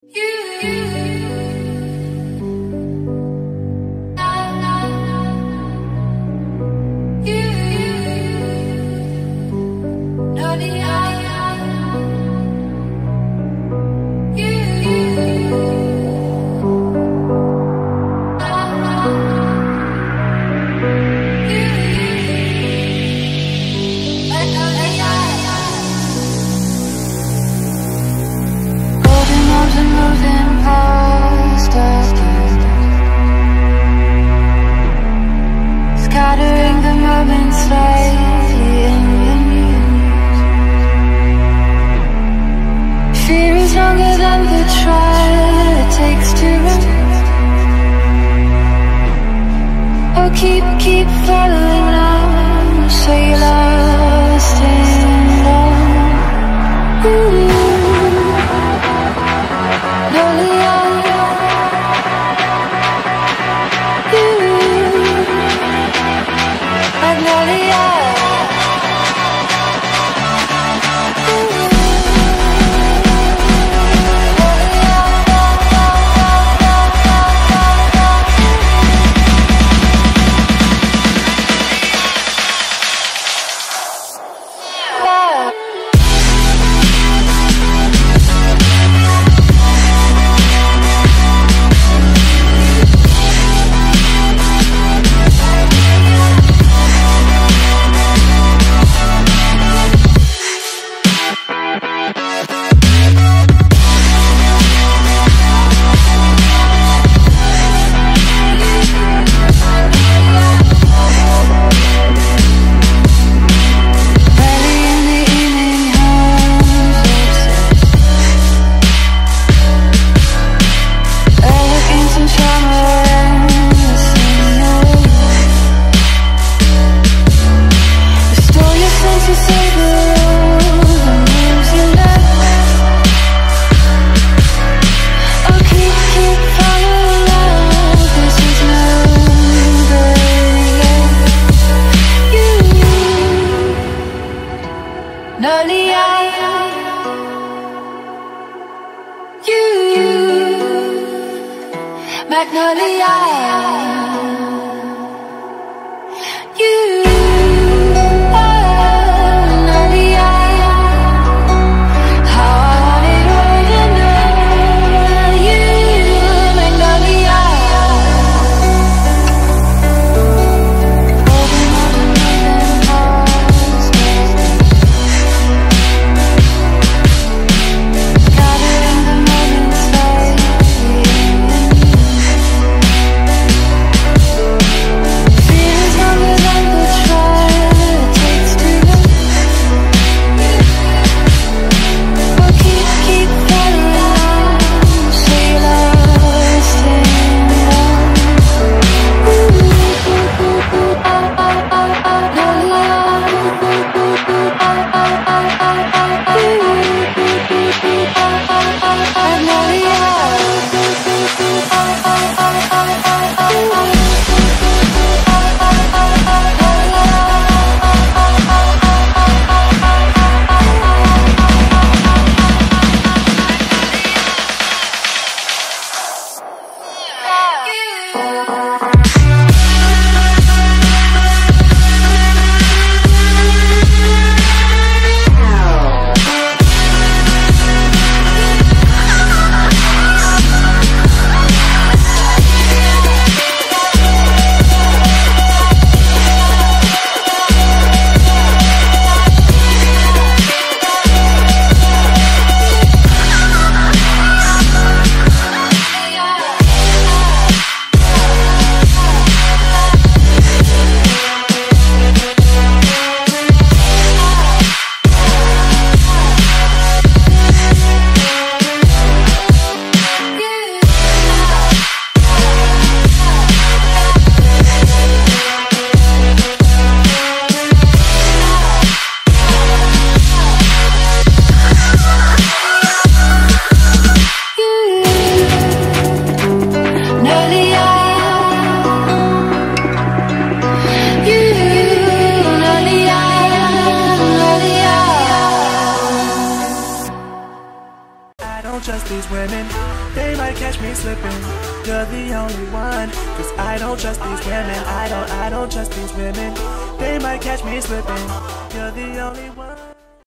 Scattering the moments slightly in the news. Fear is longer than the trial it takes to run. Oh, keep following now, so you're lost in love. Lonely They might catch me slipping. You're the only one. Cause I don't trust these women. I don't trust these women. They might catch me slipping. You're the only one.